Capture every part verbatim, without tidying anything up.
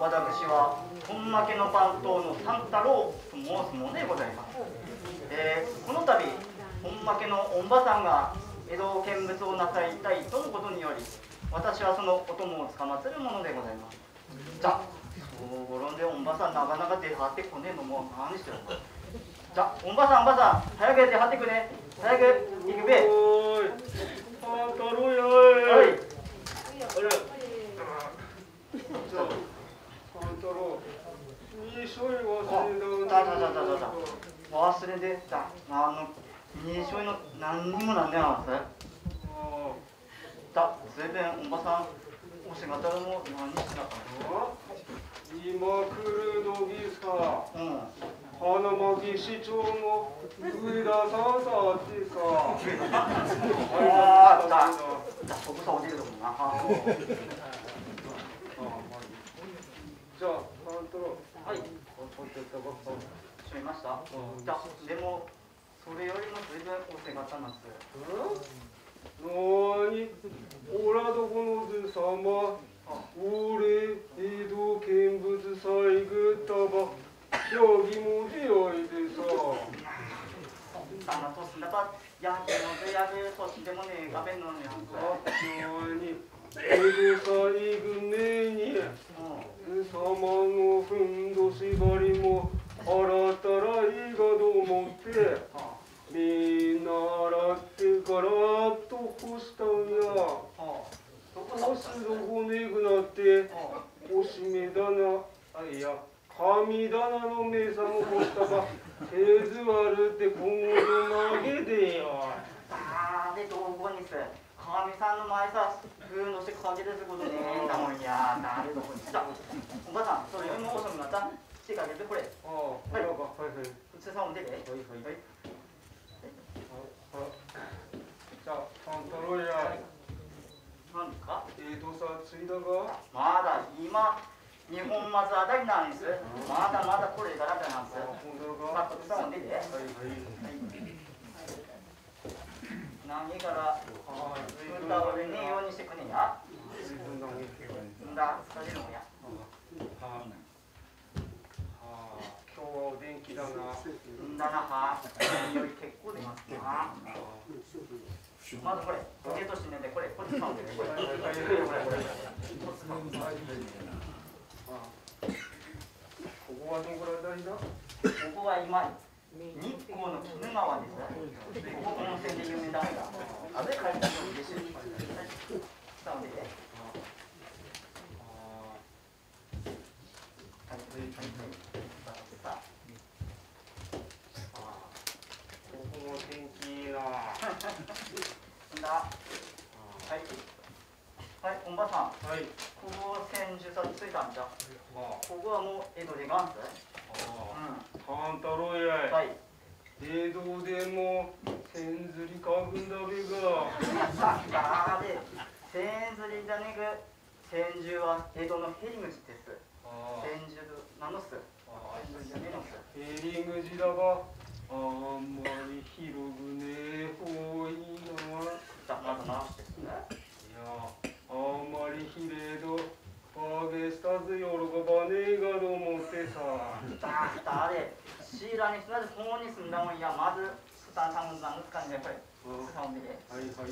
私は本間家の番頭の三太郎と申すものでございます。えー、この度本間家のおんばさんが江戸を見物をなさいたいとのことにより、私はそのお供をつかまつるものでございます。じゃそうごろんでおんばさんなかなか出はってこねえのも何してるの。じゃおんばさんおんばさん早く出はってくね。早く行くべ。 おーいあ太郎やはい。 あれじゃあ三太郎にしょい忘れだだだだだだ忘れてた。あのにしょいの何にもなんねえはず。だずいぶんおばさんお仕事も何してたかな。 今来るのぎさ、 うん、 花巻市長の上田さんさってさああだだそこさおじるとこな。 じゃあ三太郎はい閉めました。じゃでもそれよりもずいぶんお手形なんです。 なーにおらどこのずさま俺江戸見物祭ぐったばヤギも出会いでさそんな年だばヤギの出やる年でもねえがべんのにゃんす。 なーに江戸祭ぐねにずさまのふんどしばりも洗ったらいいがと思ってみんな洗ってからと干したんや。干すどこねぐなっておしめ棚あいや神棚の目さも干したが手ずわるって今後投げでや。 ああでどこにす神さんの前さふうのしてかけですことねえんだもんや。なるどこにしたおばさんそれよりも遅くなったしてかけてこれ。 ああはいはいはい普通さんも出てほいほいほい。 じゃあ三太郎や何ですか。 江戸さついだがまだ今日本松あたりなんです。まだまだこれからなんです。 ほんだがさっ普通さんも出て。 はいはい何から歌をねえようにしてくねや。んだ疲れるのや。 はあ今日はお元気だな。 んだなはより結構出ますな。まずこれゲートしてねでこれこれ使うんでねこれこれこれこれこれここはどこらだいだ。 ここは今日光の鬼怒川です。ここ温泉で有名だからあれ帰ってきて嬉しい。使うんでね。 天気いいな。 だ。はい。はい、おんばさん。はい。ここ千住さついたんじゃ。ここはもう江戸でがんす。 半太郎や。 はい。 江戸でも千釣りかぐんだべが。 だーで、千釣りじゃねぐ。千住は江戸のへり口です。千住なのす。千住じゃねのす。 へり口だが。あんまり広くねえほういいな。 じゃまず直してですね。 いやあんまりひれどバゲスタズ喜ばねえがと思ってさ。 だだれシーラにすなずここに住んだもんや。まずスタンさんのなんですかねこれ。スタンで。 はいはい。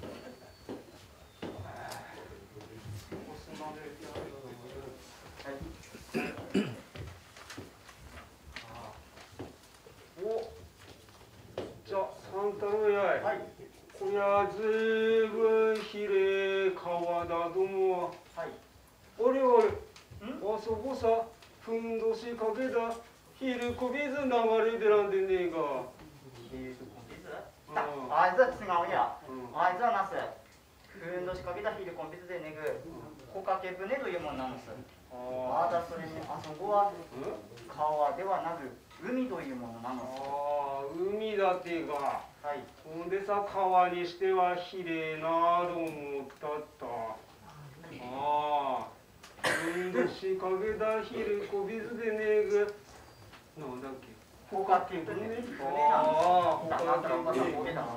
おじゃあ三太郎やい。はい。こりゃずいぶんひれ川だども。はい。おれおれ。あそこさふんどしかけたヒルコビズ流れてらんでねえが。 ヒルコビズ？あいつは違うや。あいつはなす。ふんどしかけたヒルコビズでねぐ。帆掛け船というもんなんです。まだそれにあそこは川ではなく海というものなのです。 ああ海だってが。 はい。 ほんでさ川にしてはひれえなと思ったった。ああ。ふんどしかけたヒルコビズでねえぐ。なんだっけ。 帆掛け船。船なんです。 ああ。 だからおばさんボケたな。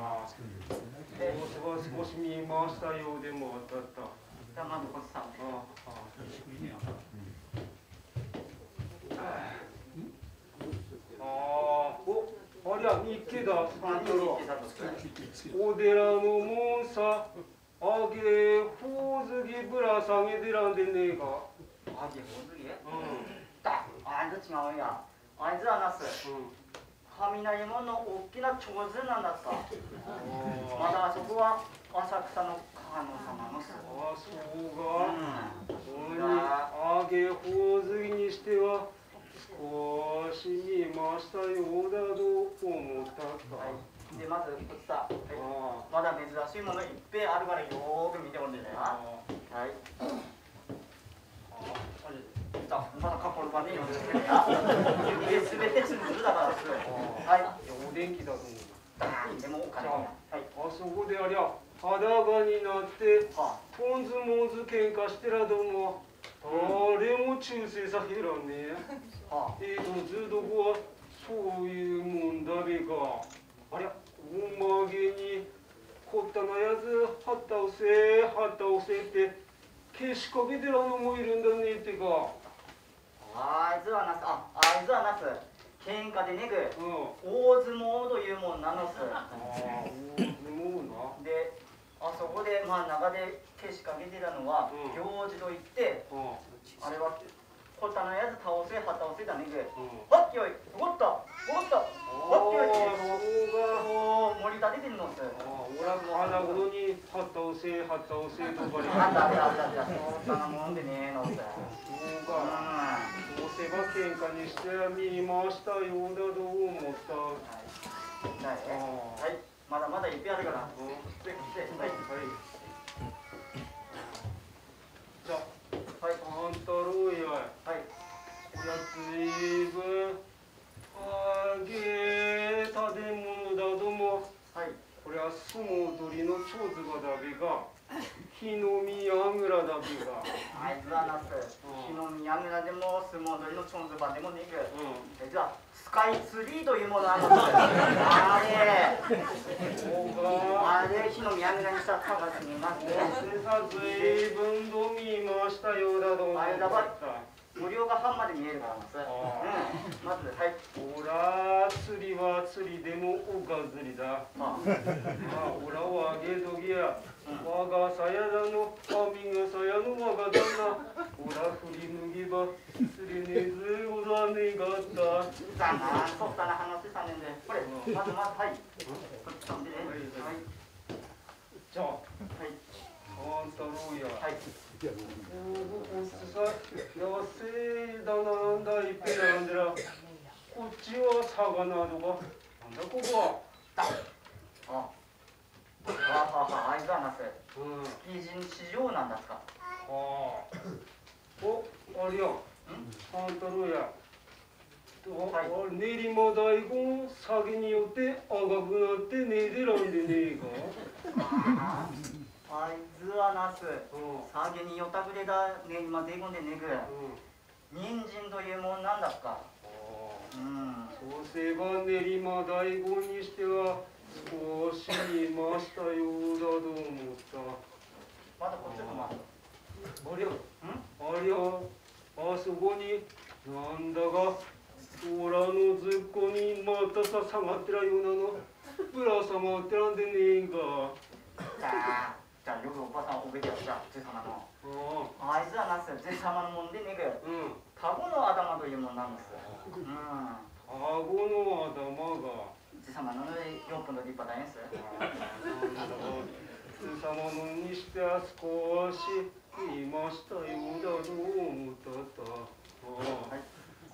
少し見ましたようでもあったった。 じゃあまずこっちさん。 ああ。 あおありゃ池だあ、 とろ池だとする。 お寺の門さあげほおずぎぶら下げでらんでねえか。 あげほずぎ。 うんだ、あいつ違うんや。あいつはなす。 うん雷門の大きな長図なんだった。まだあそこは浅草の観音様のす。 あそうが。 うん。 あげほおずぎにしては少し見ましたようだと思ったか。 はい、でまずこっちさ、はい、 あまだ珍しいものいっぺいあるからよーく見ておんでね。はい。ああ、まだカッコルバネよですけどや。指すべてつるつるだからす。はい。 お電気だと思う。 でもお金。 じゃあ、 はい。 あそこでありゃ裸になってはポンズモンズ喧嘩してらども誰も忠誠させらんねえ。 あ。はえーとずどこはそういうもんだべか。ありゃおまげにこったなやつはったおせはったおせってけしかけてらのもいるんだねってか。 あ。あいつはなす。あ、あいつはなす。喧嘩でねぐ。 うん。 大相撲というもんなのす。 ああ、大相撲な。 で、あそこでまあ中でけしかけてたのは、 うん行事といって。 ああれはこったのやつ倒せは倒せだねぐ。 うんわっきよい、動った、動った、わっきよいってそうが。 こう盛り立ててんのっす。 ああ、おら花ごとにはったおせはったおせとかに。 あったあったあったあった、そんなもんでねえのっす。 そうか。どうせば喧嘩にして見ましたようだと思った。 はい。はい。まだまだいっぺんあるから。 うん。 はい。 はい。じゃあ、はい、あんたろうや。 はい。 おやついぶん。あげ建物だども。 はい。 これは相撲取りの長ズバだべが。日の宮村だべが。 あいつはなす。日の宮村でも相撲取りのチョンズバでもねぐ。 うん。 じゃあスカイツリーというものあるんです。あれ。 そうか。 あれ日の宮村にしたら探しにますね。 さずいぶんと見ましたようだと思った。 無料が半まで見えるからです。うん。まずはい。 おら釣りは釣りでもおかずりだ。 まあ。 あ、おらをあげときや。我がさやだの、あみがさやの我が旦那。おら振り脱げば釣れねえずござねえがった。 さあ、そったな話さねんで。これまずまずはい。こっち飛んでね。はい。 じゃあ、 はい。 あんたろうや。 はい。 おお、さ、やせだなんだいっぺんなんでら。こっちは魚のが。なんだここは。 あ。あ。あはは、あいつはなす。 うん。 築地市場なんですか。 はあ。お、ありゃ。あんたろうや。はい、練馬大根下げによって赤くなってねえでらんでねえか。 あいつはなす。下げによたぐれが練馬大根でねぐ。人参というもんなんだっか。うん。 そうすれば練馬大根にしては少し見ましたようだと思った。 まだこっちとまありゃ、ありゃ、あそこになんだが。おらのずっこにまたさ下がってらようなのぶら下がってらんでねえんか。 じゃあじゃあ夜おばさんおべきやったじ様のあいつはなすじ様のもんでねぐ。うんタゴの頭というもんなんです。うんタゴの頭がじ様のよんぷんの立派だんす。 じ様のにしては少し言いましたようだと思ったった。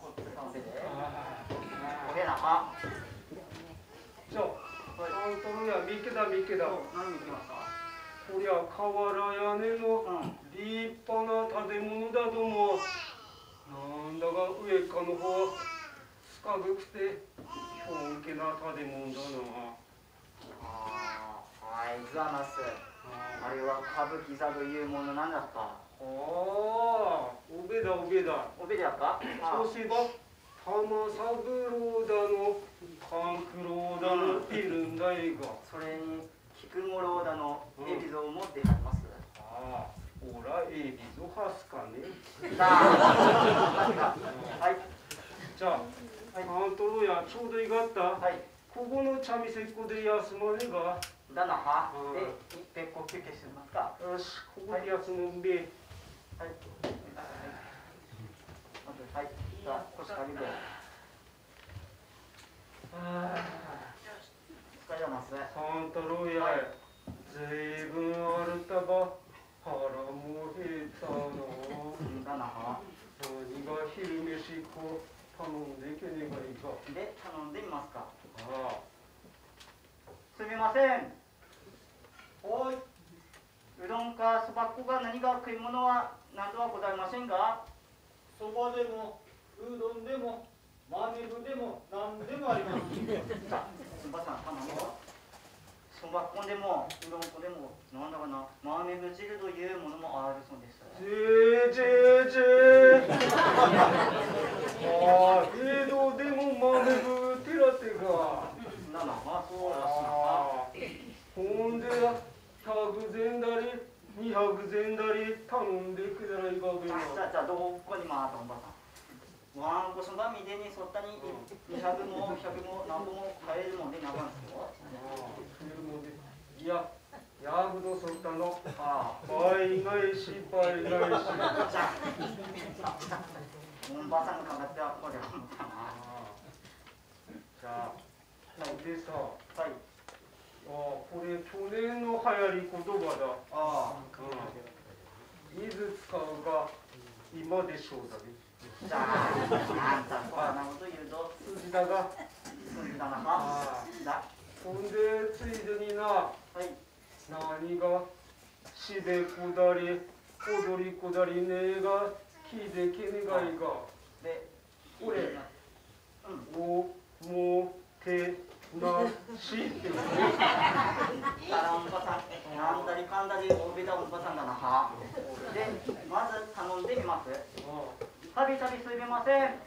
おへなは。 じゃあ、あんたのやみけだみけだ。 何見てますか。 こりゃ瓦屋根の立派な建物だども。なんだが上っかの方は深くて本気な建物だな。 ああ、あいつはなす。あれは歌舞伎座というものなんだか。 ああ、おべだおべだ。 おべだか。 そうすれば。玉三郎だの、勘九郎だのいるんだいが。 それに菊五郎だのエビゾを持ってはります。 ああ、おらエビゾはすかね。 さあ、はい。 せっこで休まねが。 だなは。で、別個休憩してますか。 よし、ここで休むんで。はい。 はい。はい。じゃあ、腰掛けて。ああ。疲れます。 三太郎や。ずいぶんあるたば。腹も減ったの。 だなは。 何が昼飯こ頼んでけねえがいいか。 で、頼んでみますか。 ああ。 すみません。おい。うどんかそばっこか何か食い物は何とはございませんか。 そばでもうどんでも豆腐でも何でもあります。 さあ、おばさん頼むよ。そばっこでもうどんこでもなんだかな豆腐汁というものもあるそうです。 じじじ。ああ、江戸でも豆腐てらてが。 なな、まあそうらしいな。 ほんでひゃくぜんだりにひゃくぜんだり頼んでくだらいかべな。 じゃあじゃあどこに回ったおばさん。ワンコそばみでにそったににひゃくもひゃくも何ぼも買えるもんでなかんすよ。 いや、ヤグドソったの。ああ、倍返し倍返し。じゃあ、おばさんがかかってはこれは思ったな。 じゃあ、でさ、 はい。 ああ、これ去年の流行り言葉だ。 ああ、 うん。いつ使うか今でしょうだね。 じゃあ、あんたそんなこと言うと筋だが。 筋だなか。だ。 ほんでついでにな、 はい、 何がしでこだり踊りこだりねえが聞いてけねがいが。 で、 これ、うん、おもてなしってことね。 あらおばさん、なんだりかんだりおびだおばさんだなは。で、まず頼んでみます。たびたびすみません。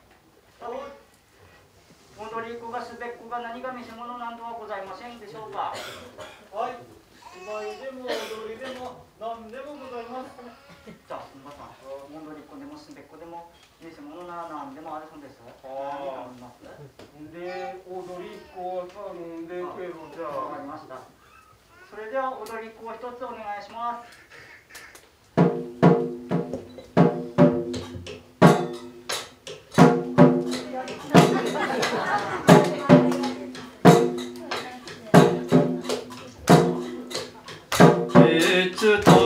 踊り子がすべっこが何が見せ物などはございませんでしょうか。 はい、芝居でも踊りでも何でもございます。 じゃあ、おばさん、踊り子でもすべっこでも見せ物なら何でもあるそうです。何頼みます？ で、踊り子を頼んでけろじゃあ。 わかりました。それでは踊り子を一つお願いします。 ちょっと